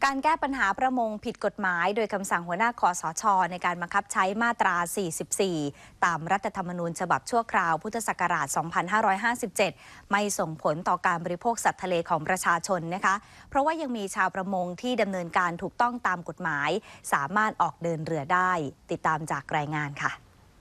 การแก้ปัญหาประมงผิดกฎหมายโดยคำสั่งหัวหน้าคสช.ในการบังคับใช้มาตรา 44 ตามรัฐธรรมนูญฉบับชั่วคราวพุทธศักราช 2557 ไม่ส่งผลต่อการบริโภคสัตว์ทะเลของประชาชนนะคะ เพราะว่ายังมีชาวประมงที่ดำเนินการถูกต้องตามกฎหมายสามารถออกเดินเรือได้ ติดตามจากรายงานค่ะ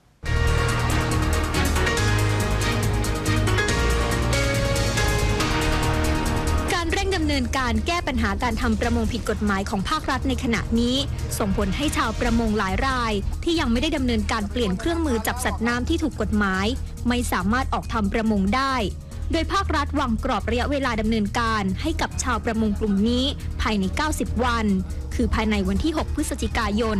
ดำเนินการแก้ปัญหาการทำประมงผิดกฎหมายของภาครัฐในขณะนี้ส่งผลให้ชาวประมงหลายรายที่ยังไม่ได้ดำเนินการเปลี่ยนเครื่องมือจับสัตว์น้ำที่ถูกกฎหมายไม่สามารถออกทำประมงได้โดยภาครัฐวางกรอบระยะเวลาดำเนินการให้กับชาวประมงกลุ่มนี้ภายใน 90 วันคือภายในวันที่ 6 พฤศจิกายน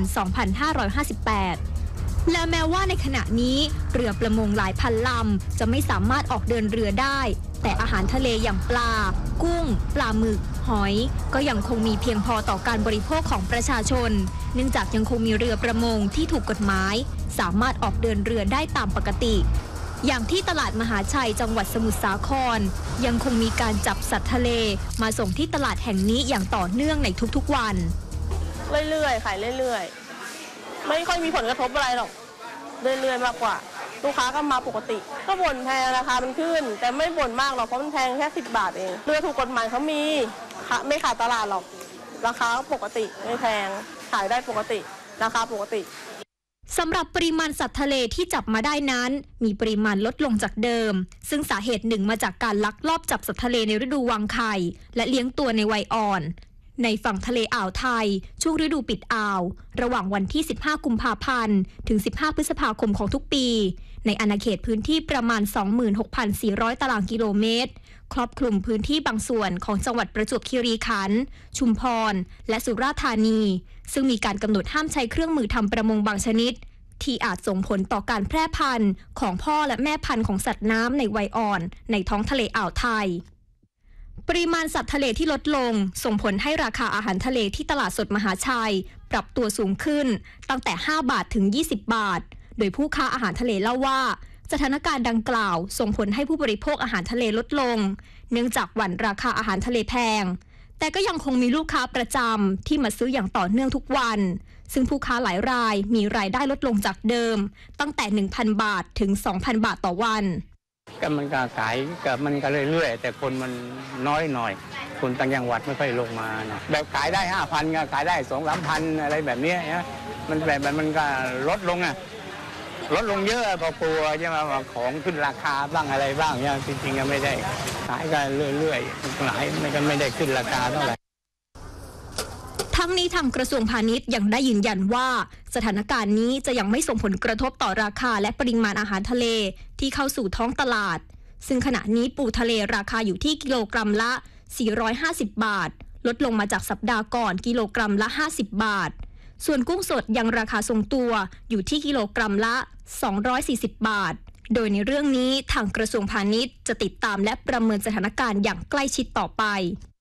2558 และแม้ว่าในขณะนี้เรือประมงหลายพันลำจะไม่สามารถออกเดินเรือได้แต่อาหารทะเลอย่างปลากุ้งปลาหมึกหอยก็ยังคงมีเพียงพอต่อการบริโภคของประชาชนเนื่องจากยังคงมีเรือประมงที่ถูกกฎหมายสามารถออกเดินเรือได้ตามปกติอย่างที่ตลาดมหาชัยจังหวัดสมุทรสาครยังคงมีการจับสัตว์ทะเลมาส่งที่ตลาดแห่งนี้อย่างต่อเนื่องในทุกๆวันเรื่อยๆขายเรื่อยๆไม่ค่อยมีผลกระทบอะไรหรอกเรื่อยๆมากกว่าลูกค้าก็มาปกติก็บ่นแพงราคามันขึ้นแต่ไม่บ่นมากหรอกเพราะมันแพงแค่10 บาทเองเรือถูกกฎหมายเขามีไม่ขาดตลาดหรอกราคาปกติไม่แพงขายได้ปกติราคาปกติสำหรับปริมาณสัตว์ทะเลที่จับมาได้นั้นมีปริมาณลดลงจากเดิมซึ่งสาเหตุหนึ่งมาจากการลักลอบจับสัตว์ทะเลในฤดูวางไข่และเลี้ยงตัวในวัยอ่อนในฝั่งทะเลอ่าวไทยช่วงฤดูปิดอ่าวระหว่างวันที่ 15 กุมภาพันธ์ถึง 15 พฤษภาคมของทุกปีในอาณาเขตพื้นที่ประมาณ 26,400 ตารางกิโลเมตรครอบคลุมพื้นที่บางส่วนของจังหวัดประจวบคีรีขันธ์ชุมพรและสุราษฎร์ธานีซึ่งมีการกำหนดห้ามใช้เครื่องมือทำประมงบางชนิดที่อาจส่งผลต่อการแพร่พันธุ์ของพ่อและแม่พันธุ์ของสัตว์น้ำในวัยอ่อนในท้องทะเลอ่าวไทยปริมาณสัตว์ทะเลที่ลดลงส่งผลให้ราคาอาหารทะเลที่ตลาดสดมหาชัยปรับตัวสูงขึ้นตั้งแต่5 บาทถึง20 บาทโดยผู้ค้าอาหารทะเลเล่าว่าสถานการณ์ดังกล่าวส่งผลให้ผู้บริโภคอาหารทะเลลดลงเนื่องจากหวั่นราคาอาหารทะเลแพงแต่ก็ยังคงมีลูกค้าประจำที่มาซื้ออย่างต่อเนื่องทุกวันซึ่งผู้ค้าหลายรายมีรายได้ลดลงจากเดิมตั้งแต่ 1,000 บาทถึง 2,000 บาทต่อวันก็มันก็ขายกับมันก็เรื่อยๆแต่คนมันน้อยหน่อยคนต่างจังหวัดไม่ค่อยลงมานะแบบขายได้ 5,000 ก็ขายได้ 2-3,000 อะไรแบบนี้นะมันแบบมันก็ลดลงลดลงเยอะพอกลัวใช่ไหมว่าของขึ้นราคาบ้างอะไรบ้างเนี่ยจริงๆก็ไม่ได้ขายกันเรื่อยๆขายไม่ได้ขึ้นราคาเท่าไหร่ทั้งนี้ทางกระทรวงพาณิชย์ยังได้ยืนยันว่าสถานการณ์นี้จะยังไม่ส่งผลกระทบต่อราคาและปริมาณอาหารทะเลที่เข้าสู่ท้องตลาดซึ่งขณะนี้ปูทะเลราคาอยู่ที่กิโลกรัมละ450 บาทลดลงมาจากสัปดาห์ก่อนกิโลกรัมละ50 บาทส่วนกุ้งสดยังราคาทรงตัวอยู่ที่กิโลกรัมละ240 บาทโดยในเรื่องนี้ทางกระทรวงพาณิชย์จะติดตามและประเมินสถานการณ์อย่างใกล้ชิดต่อไป